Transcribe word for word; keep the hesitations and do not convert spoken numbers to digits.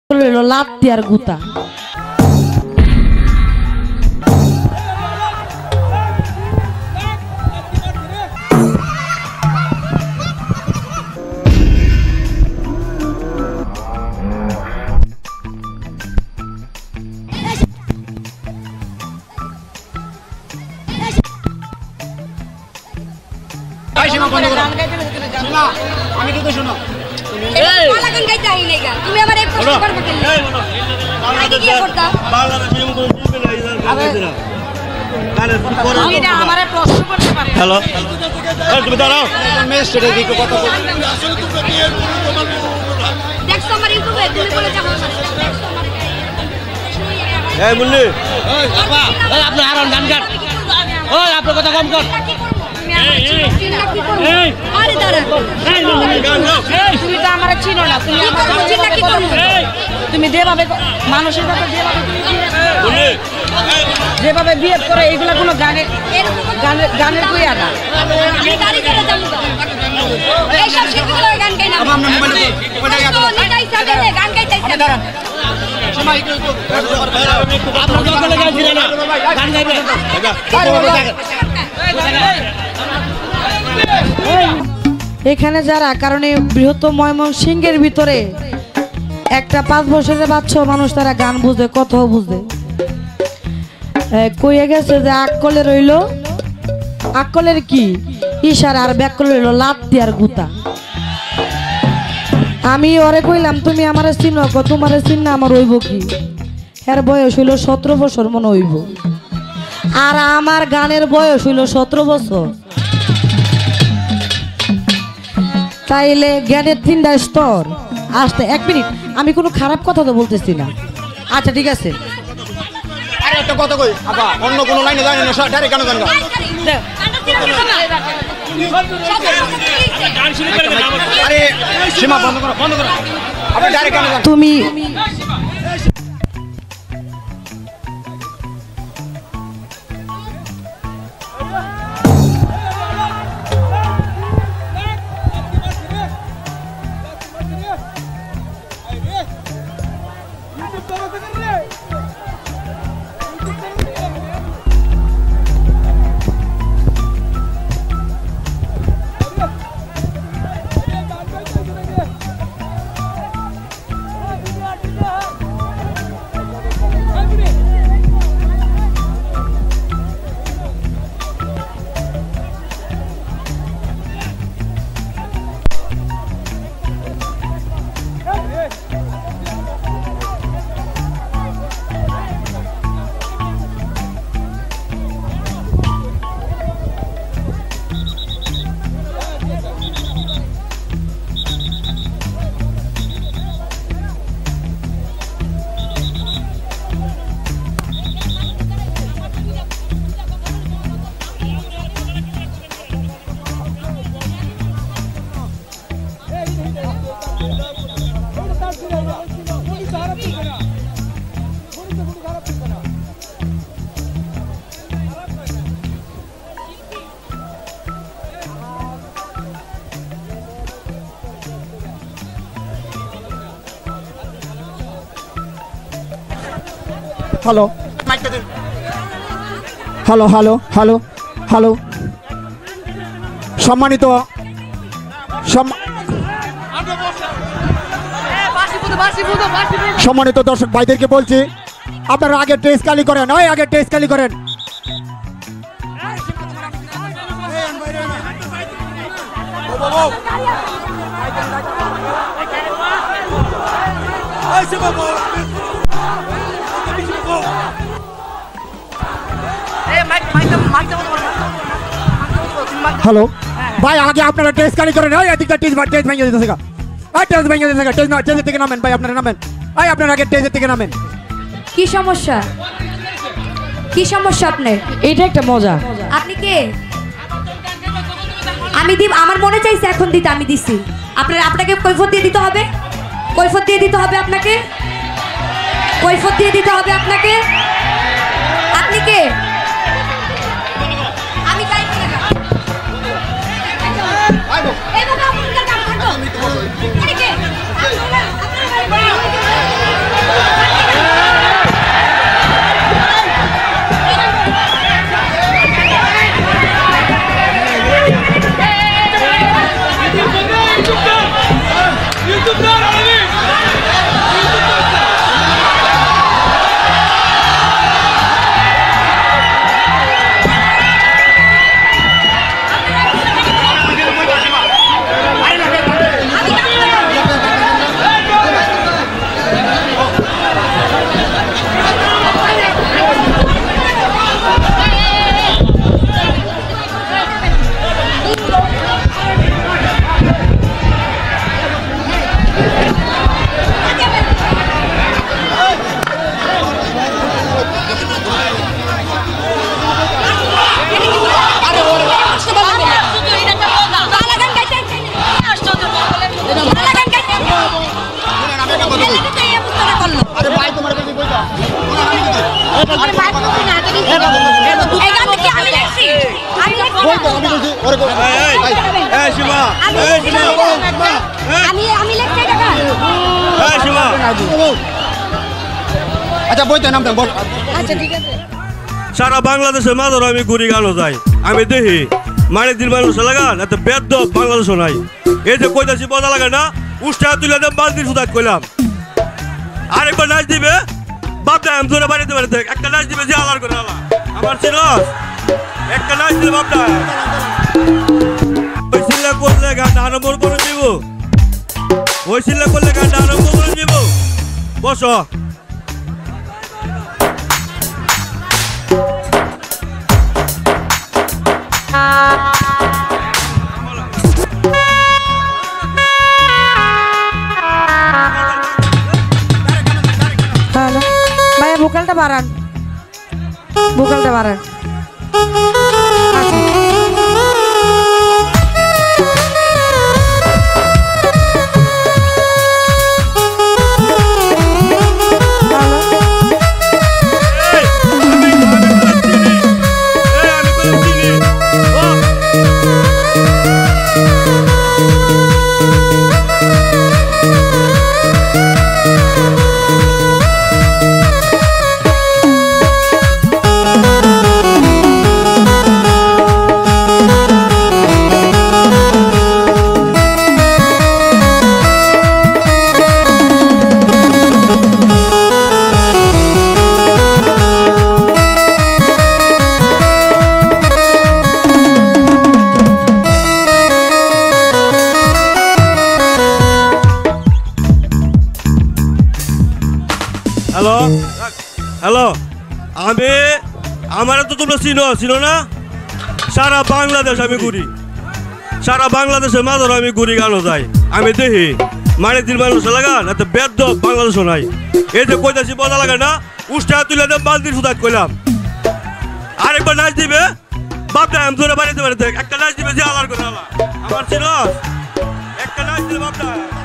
লাত্তি আর গুতা। আমি কিন্তু শোনো তুমি আমার এক প্রশ্ন করবে কেন? আগে কি করতা? বাংলাদেশ নিয়ম করে দিবে না ইদার আরে তুমি না আমারে প্রশ্ন করতে পারো। হ্যালো এই তুমি দাঁড়াও মেস্টরে দিকে কথা বল। আসলে তুমি কি এর পুরো তোমার দেখছো আমার ইউটিউবে তুমি বলে যাও দেখছো আমার এই মুন্নি ওই আপা ওই আপনি আরন গান গান ওই আপনি কথা কম কর। আরে দাঁড়া তুমি তো আমার চিনো না তুমি আমার চিন্তা কি করো তুমি যেভাবে মানুষের সাথে যেভাবে যেভাবে বিহেভ করে এইগুলা কোনো গানে গানের গানের কই আনা আমি গাড়ি চলে যাব এই সব শিখগুলো গান গাই না আমরা মোবাইলে নিতাই সাবে গান গাইতেছে দাঁড়ান সময় একটু আপনারা যখন গান দিলেন না গান গাইবে এখানে যারা কারণে বৃহত্তম ময়মনসিংহের ভিতরে একটা পাঁচ বছরের বাচ্চা মানুষ তারা গান বুঝে কথাও বুঝে কইয়ে গেছে যে আকলে রইল আকলের কি ইশারা আর ব্যাকলে রইল লাত্তি আর গুতা। আমি ওরে কইলাম তুমি আমার চিনো তোমার চিন না আমার হইব কি এর বয়স হইল সতেরো বছর মনে হইব আর আমার গানের বয়স হইল সতেরো বছর। তাইলে জ্ঞানের তিনটা স্তর আসতে এক মিনিট আমি কোনো খারাপ কথা তো বলতেছি না। আচ্ছা ঠিক আছে আরে একটা কথা কই আপা অন্য কোনো লাইনে জানেন না ডাইরেক্ট গান গান গান শুরু করে দেন আরে সীমা বন্ধ করো বন্ধ করো আপনি ডাইরেক্ট গান গান তুমি hello hello hello hello hello সম্মানিত সম্মানিত দর্শক ভাইদেরকে বলছি আপনারা আগে টেস্ট খালি করেন ওই আগে টেস্ট খালি করেন হ্যালো ভাই আগে আপনারা টেস্ট খালি করেন ওই এদিকটা টেস্ট টেস্ট ভেঙে দিতেছে গা ওই টেস্ট ভেঙে দিতেছে গা টেস্ট টেস্ট থেকে নামেন ভাই আপনারা নামেন ওই আপনারা আগে টেস্ট থেকে নামেন। কি সমস্যা কি সমস্যা আপনার? এইটা একটা মজা। আপনি কে? আমি দিব আমার মনে চাইছে এখন দিতে আমি দিছি। আপনার আপনাকে কৈফিয়ত দিয়ে দিতে হবে কৈফিয়ত দিয়ে দিতে হবে আপনাকে কৈফিয়ত দিয়ে দিতে হবে আপনাকে। আপনি কে? আমি যাই না এই বাবা আপনার কাম করো। আপনি কে? আপনারা এই এই সীমা এই সীমা আমি আমি লেখতে টাকা এই সীমা আচ্ছা বইতে নাম দেন বল আচ্ছা ঠিক আছে সারা বাংলাদেশে মাঝারও আমি ঘুরি গানও যাই আমি দেখি মানে দিন মানুষ লাগান এত বেদ্য বাংলাদেশও নাই এই যে কইতাছি মজা লাগে না উষ্টা তুলে দেব বালতির সুদাক কইলাম আরেকবার নাচ দিবে বাপটা আমি ধরে বাড়িতে বাড়িতে একটা নাচ দিবে যে আলার করে আলা আমার চিনস একটা নাচ দিবে বাপটা ওই সিল্লা করলে গানটা আরম্ভ করে দিব ওই সিল্লা করলে গানটা আরম্ভ করে দিব বসো হ্যালো ভাইয়া ভোকালটা বাড়ান ভোকালটা বাড়ান আচ্ছা। হ্যালো হ্যালো আমি আমার তো তোমরা চিনো চিনো না সারা বাংলাদেশ আমি ঘুরি সারা বাংলাদেশের মাঝারও আমি ঘুরি গানও যাই আমি দেখি মানে দিন মানুষ লাগান এত বেদ্য বাংলাদেশও নাই এই যে কইতাছি মজা লাগে না উষ্টা তুলে দেব বালতির সুদাক কইলাম আরেকবার নাচ দিবে বাপটা আমি ধরে বাড়িতে বাড়িতে একটা নাচ দিবে যে আলার করে আলা আমার চিনস একটা নাচ দিবে বাপটা